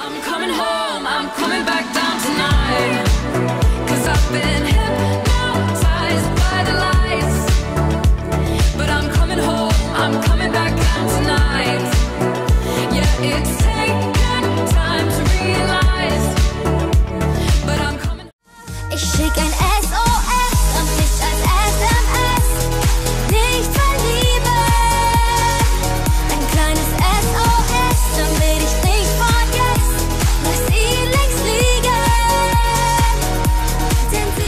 I'm coming home, I'm coming back down tonight. 'Cause I've been hypnotized by the lights. But I'm coming home, I'm coming back down tonight. Yeah, it's taken time to realize. But I'm coming. Ich schick ein SOS und nicht als SMS. Nicht verlieben. Ein kleines SOS, damit ich nicht vergesse. Lass ihn links liegen. Denn sie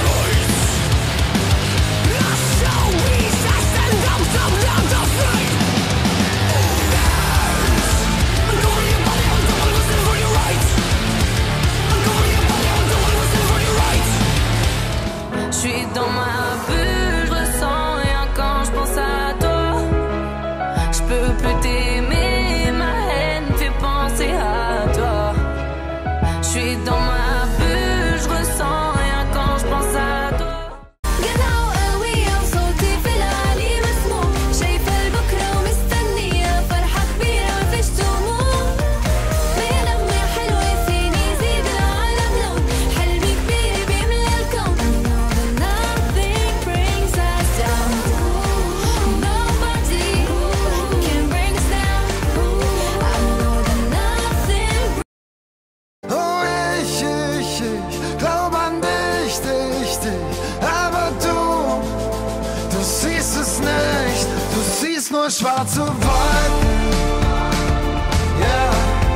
Je suis dans ma bulle, je ressens rien quand je pense à toi. Je peux plus t'aimer, ma haine fait penser à toi. Je suis dans ma bulle, je ressens rien quand je pense à toi. جنة وقوية وصوتي في العالي مسموع. شايفة البكرة ومستنية فرحة كبيرة مفيش دموع. بينما حلوة فيني يزيد العالم لون. حلمي كبير بيملى الكون. Nothing brings us down. Nobody can bring us down. I know that nothing. Oh, ich glaub an dich, aber du siehst es nicht, du siehst nur schwarze Wolken, yeah,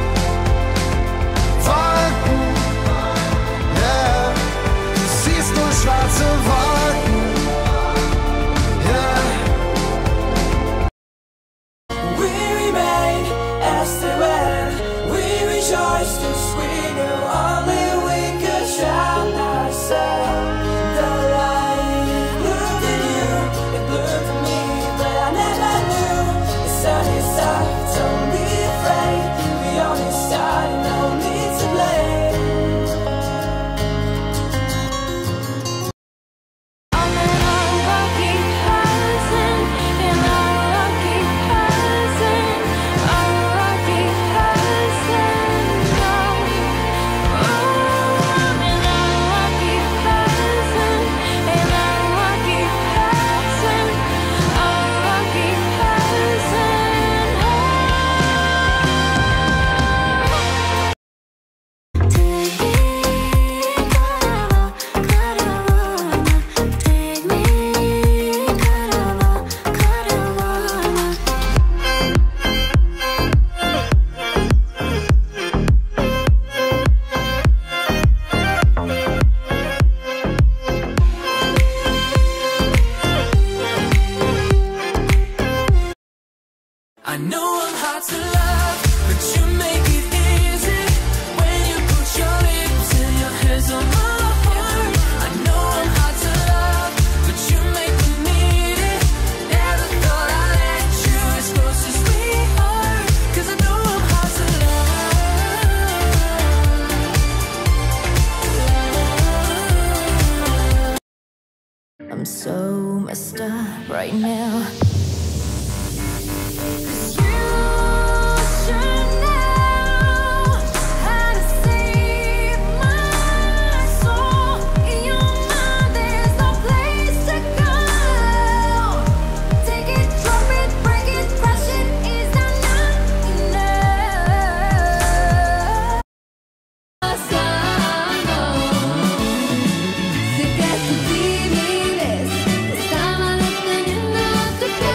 Wolken, yeah, du siehst nur schwarze Wolken, yeah. We remain as the end. We rejoice 'cause we knew only we could shine ourselves. The light bloomed in you, it bloomed in me, but I never knew the sun is up. Don't be afraid, we only started, no need to blame. I'm an unlucky person, an unlucky person, unlucky person. No, I'm an unlucky person, an unlucky person, unlucky I know I'm hard to love, but you make it easy when you put your lips and your hands on my heart. I know I'm hard to love, but you make me need it. Never thought I'd let you as close as we are, 'cause I know I'm hard to love. I'm so messed up right now. Esta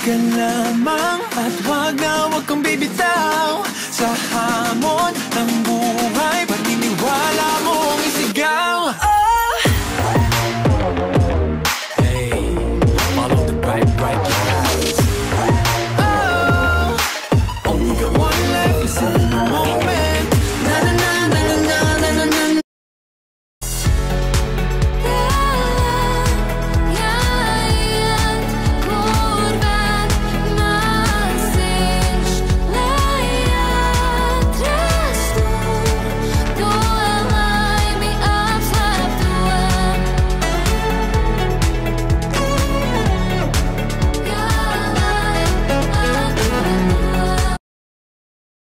ka lamang at wag kang bibitaw.